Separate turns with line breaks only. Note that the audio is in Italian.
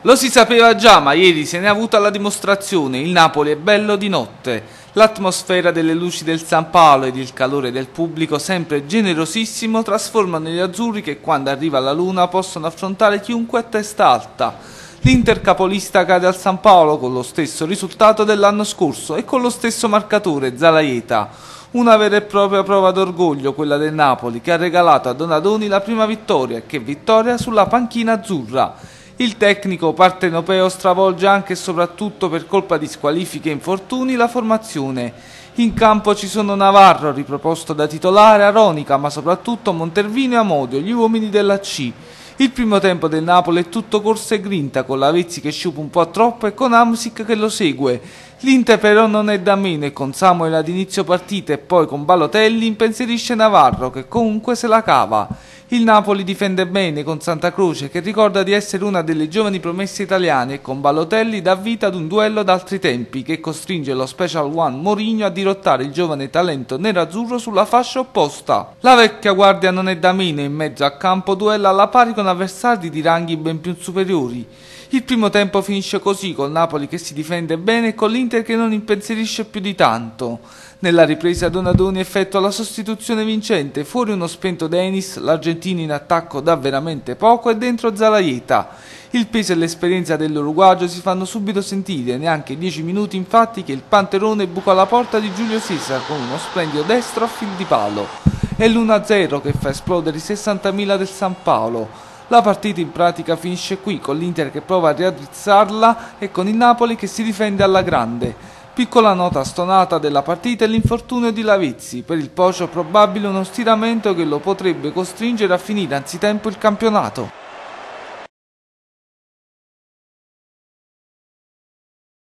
Lo si sapeva già, ma ieri se ne è avuta la dimostrazione. Il Napoli è bello di notte. L'atmosfera delle luci del San Paolo ed il calore del pubblico, sempre generosissimo, trasformano gli azzurri che quando arriva la luna possono affrontare chiunque a testa alta. L'Inter capolista cade al San Paolo con lo stesso risultato dell'anno scorso e con lo stesso marcatore, Zalaeta. Una vera e propria prova d'orgoglio quella del Napoli, che ha regalato a Donadoni la prima vittoria, e che vittoria sulla panchina azzurra. Il tecnico partenopeo stravolge anche e soprattutto per colpa di squalifiche e infortuni la formazione. In campo ci sono Navarro, riproposto da titolare, Aronica, ma soprattutto Montervino e Amodio, gli uomini della C. Il primo tempo del Napoli è tutto corsa e grinta, con Lavezzi che sciupa un po' troppo e con Hamsik che lo segue. L'Inter però non è da meno e con Samuel ad inizio partita e poi con Balotelli impensierisce Navarro che comunque se la cava. Il Napoli difende bene con Santa Croce che ricorda di essere una delle giovani promesse italiane e con Balotelli dà vita ad un duello d'altri tempi che costringe lo Special One Mourinho a dirottare il giovane talento nerazzurro sulla fascia opposta. La vecchia guardia non è da meno e in mezzo a campo duella alla pari con avversari di ranghi ben più superiori. Il primo tempo finisce così, col Napoli che si difende bene e con l'Inter che non impensierisce più di tanto. Nella ripresa Donadoni effettua la sostituzione vincente, fuori uno spento Denis, l'argentino in attacco dà veramente poco e dentro Zalaeta. Il peso e l'esperienza dell'uruguagio si fanno subito sentire, neanche 10 minuti infatti che il Panterone buca la porta di Giulio Cesar con uno splendido destro a fil di palo. È l'1-0 che fa esplodere i 60.000 del San Paolo. La partita in pratica finisce qui, con l'Inter che prova a raddrizzarla e con il Napoli che si difende alla grande. Piccola nota stonata della partita è l'infortunio di Lavezzi, per il Pocio probabile uno stiramento che lo potrebbe costringere a finire anzitempo il campionato.